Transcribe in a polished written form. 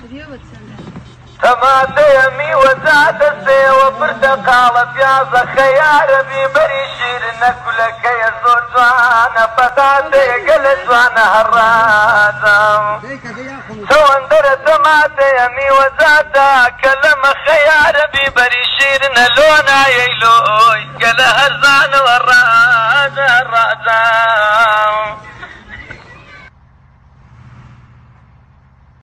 تماتي ميوزات السي وبرتقال بياض خيار بيبري شيرنا كلك يا زور جوانا فتاتي قل جوانا هرادا سواندر تماتي ميوزات كلم خيار بيبري شيرنا لونا يلوي قل هرزان ورادا الرادا